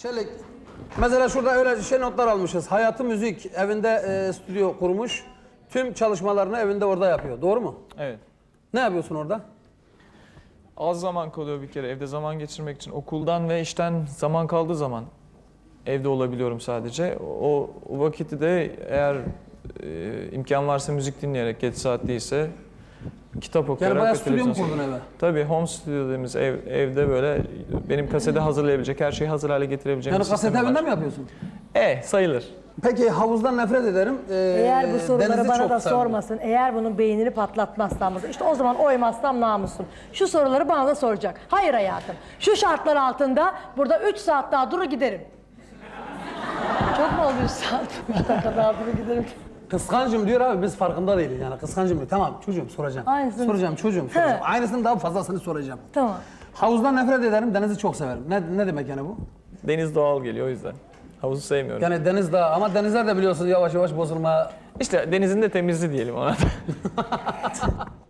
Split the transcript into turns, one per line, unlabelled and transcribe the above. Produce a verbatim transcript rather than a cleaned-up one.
Çelik. Mesela şurada öyle şey notlar almışız. Hayatı Müzik evinde e, stüdyo kurmuş. Tüm çalışmalarını evinde orada yapıyor. Doğru mu?
Evet.
Ne yapıyorsun orada?
Az zaman kalıyor bir kere evde zaman geçirmek için. Okuldan ve işten zaman kaldığı zaman evde olabiliyorum sadece. O, o vakiti de eğer e, imkan varsa müzik dinleyerek, geç saat değilse kitap okuyarak.
Yani bayağı
ve
stüdyo mu
televizyon
kurdun eve?
Tabii home studio dediğimiz ev, evde böyle benim kasete hazırlayabilecek, her şeyi hazır hale getirebileceğim
Yani
bir
kasete
sistemim
evinde
var.
mi yapıyorsun?
E sayılır.
Peki havuzdan nefret ederim. Ee,
Eğer bu soruları
denizi
bana
çok
da
severim.
sormasın, eğer bunun beynini patlatmazsam, işte o zaman oymazsam namusum. Şu soruları bana da soracak. Hayır hayatım, şu şartlar altında burada üç saat daha durur giderim. Çok mu oldu üç saat? üç dakika daha durur giderim.
Kıskancım diyor abi, biz farkında değiliz yani. Kıskancım diyor. Tamam çocuğum soracağım.
Aynısını-
Soracağım çocuğum soracağım. Aynısının daha fazlasını soracağım.
Tamam.
Havuzdan nefret ederim, denizi çok severim. Ne, ne demek yani bu?
Deniz doğal geliyor o yüzden. Havuzu sevmiyorum.
Yani deniz daha ama denizler de biliyorsunuz yavaş yavaş bozulma.
İşte denizin de temizliği diyelim ona da.